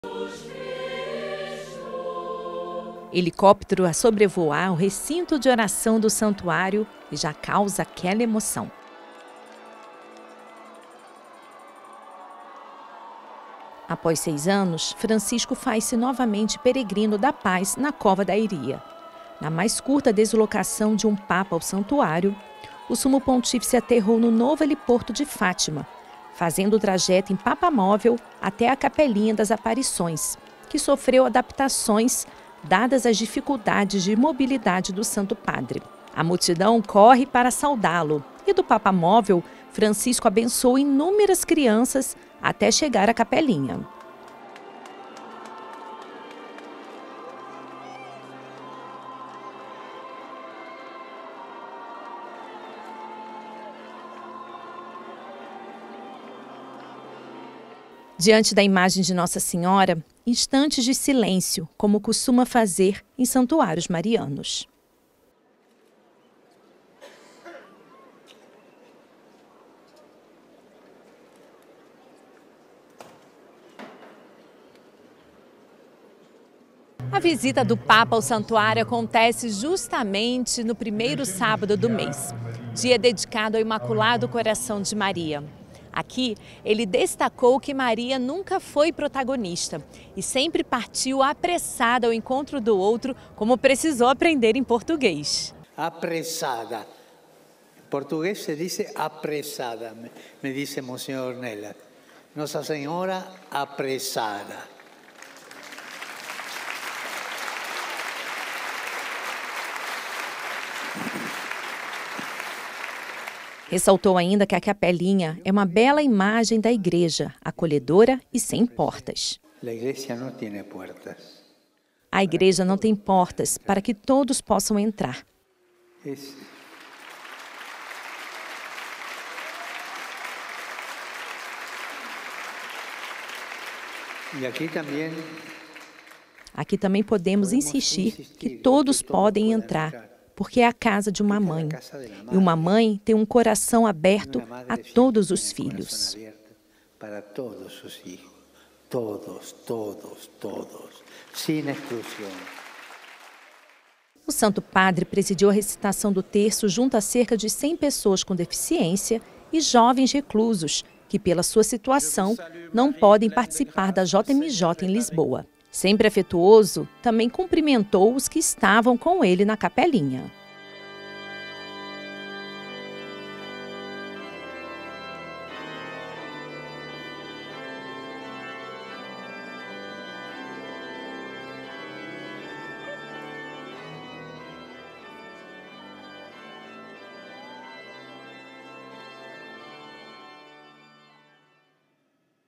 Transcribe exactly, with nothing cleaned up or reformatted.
Helicóptero a sobrevoar o recinto de oração do santuário e já causa aquela emoção. Após seis anos, Francisco faz-se novamente peregrino da paz na Cova da Iria. Na mais curta deslocação de um papa ao santuário, o sumo pontífice aterrou no novo heliporto de Fátima, fazendo o trajeto em papamóvel até a Capelinha das Aparições, que sofreu adaptações dadas as dificuldades de mobilidade do Santo Padre. A multidão corre para saudá-lo e do papamóvel, Francisco abençoou inúmeras crianças até chegar à capelinha. Diante da imagem de Nossa Senhora, instantes de silêncio, como costuma fazer em santuários marianos. A visita do Papa ao santuário acontece justamente no primeiro sábado do mês, dia dedicado ao Imaculado Coração de Maria. Aqui, ele destacou que Maria nunca foi protagonista e sempre partiu apressada ao encontro do outro, como precisou aprender em português. Apressada. Em português se diz apressada, me disse Monsenhor Ornelas. Nossa Senhora apressada. Ressaltou ainda que a capelinha é uma bela imagem da igreja, acolhedora e sem portas. A igreja não tem portas para que todos possam entrar. E aqui também, aqui também podemos insistir que todos podem entrar, porque é a casa de uma mãe. E uma mãe tem um coração aberto a todos os filhos. Para todos os filhos. Todos, todos, todos. Sem exclusão. O Santo Padre presidiu a recitação do terço junto a cerca de cem pessoas com deficiência e jovens reclusos, que pela sua situação não podem participar da J M J em Lisboa. Sempre afetuoso, também cumprimentou os que estavam com ele na capelinha.